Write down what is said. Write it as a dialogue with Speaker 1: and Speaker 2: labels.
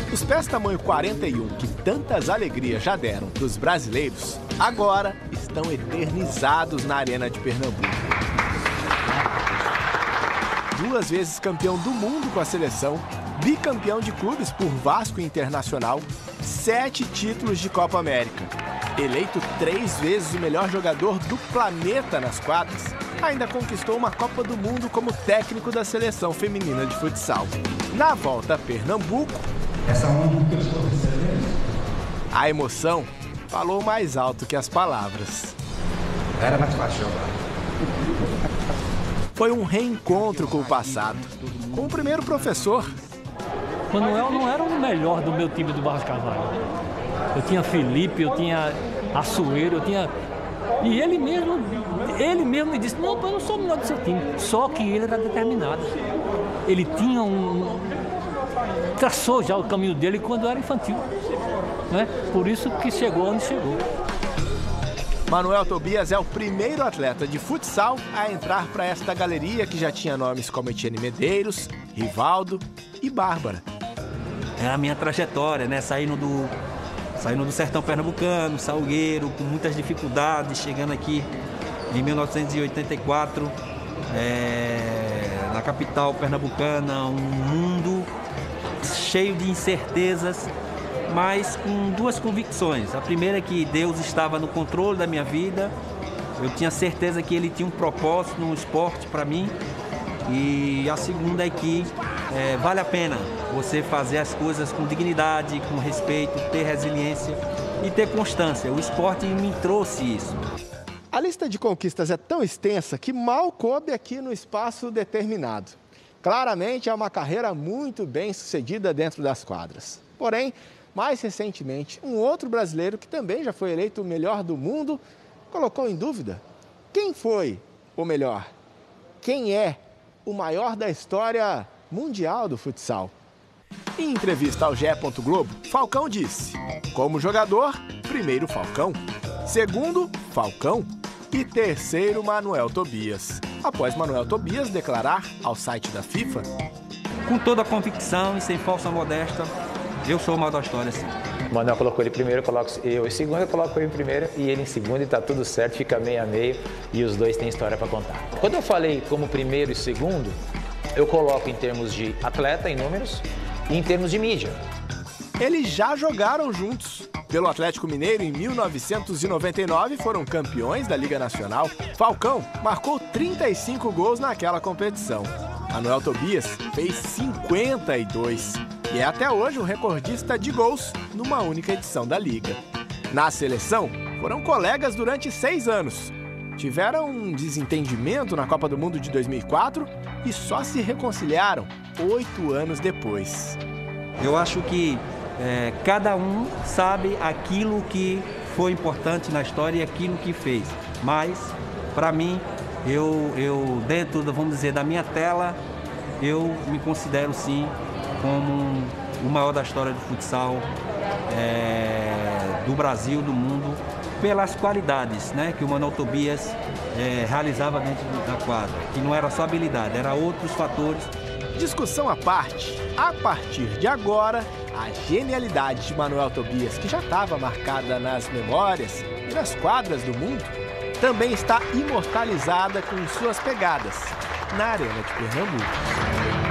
Speaker 1: Os pés tamanho 41, que tantas alegrias já deram para os brasileiros, agora estão eternizados na Arena de Pernambuco. 2 vezes campeão do mundo com a seleção, bicampeão de clubes por Vasco e Internacional, 7 títulos de Copa América. Eleito 3 vezes o melhor jogador do planeta nas quadras, ainda conquistou uma Copa do Mundo como técnico da seleção feminina de futsal. Na volta a Pernambuco,
Speaker 2: essa honra que eu estou recebendo,
Speaker 1: a emoção falou mais alto que as palavras.
Speaker 2: era mais fácil jogar.
Speaker 1: Foi um reencontro com o passado, com o primeiro professor.
Speaker 3: Manuel não era o melhor do meu time do Barros Carvalho. Eu tinha Felipe, eu tinha Açoeiro, eu tinha... E ele mesmo me disse, não, eu não sou o melhor do seu time. Só que ele era determinado. Ele tinha traçou já o caminho dele quando era infantil. Né? Por isso que chegou onde chegou.
Speaker 1: Manuel Tobias é o primeiro atleta de futsal a entrar para esta galeria que já tinha nomes como Etienne Medeiros, Rivaldo e Bárbara.
Speaker 4: É a minha trajetória, né? Saindo do sertão pernambucano, salgueiro, com muitas dificuldades, chegando aqui em 1984, na capital pernambucana, um mundo cheio de incertezas, mas com 2 convicções. A primeira é que Deus estava no controle da minha vida, eu tinha certeza que Ele tinha um propósito no esporte para mim, e a segunda é que vale a pena você fazer as coisas com dignidade, com respeito, ter resiliência e ter constância. O esporte me trouxe isso.
Speaker 1: A lista de conquistas é tão extensa que mal coube aqui no espaço determinado. Claramente é uma carreira muito bem sucedida dentro das quadras. Porém, mais recentemente, um outro brasileiro que também já foi eleito o melhor do mundo colocou em dúvida: quem foi o melhor? Quem é o maior da história mundial do futsal? Em entrevista ao GE. Globo, Falcão disse: como jogador, primeiro Falcão, segundo Falcão e terceiro Manuel Tobias. Após Manuel Tobias declarar ao site da FIFA:
Speaker 4: com toda a convicção e sem falsa modéstia, eu sou o maior da história, sim.
Speaker 5: O Manuel colocou ele primeiro, eu coloco eu em segundo, eu coloco ele em primeiro e ele em segundo e tá tudo certo, fica meio a meio e os dois têm história para contar. Quando eu falei como primeiro e segundo, eu coloco em termos de atleta, em números, e em termos de mídia.
Speaker 1: Eles já jogaram juntos. Pelo Atlético Mineiro, em 1999, foram campeões da Liga Nacional. Falcão marcou 35 gols naquela competição. Manuel Tobias fez 52 e é até hoje o recordista de gols numa única edição da Liga. Na seleção, foram colegas durante 6 anos. Tiveram um desentendimento na Copa do Mundo de 2004 e só se reconciliaram 8 anos depois.
Speaker 4: Eu acho que cada um sabe aquilo que foi importante na história e aquilo que fez. Mas, para mim, eu dentro, vamos dizer, da minha tela, eu me considero, sim, como o maior da história do futsal, do Brasil, do mundo, pelas qualidades, né, que o Manuel Tobias realizava dentro da quadra, que não era só habilidade, era outros fatores.
Speaker 1: Discussão à parte, a partir de agora, a genialidade de Manuel Tobias, que já estava marcada nas memórias e nas quadras do mundo, também está imortalizada com suas pegadas na Arena de Pernambuco.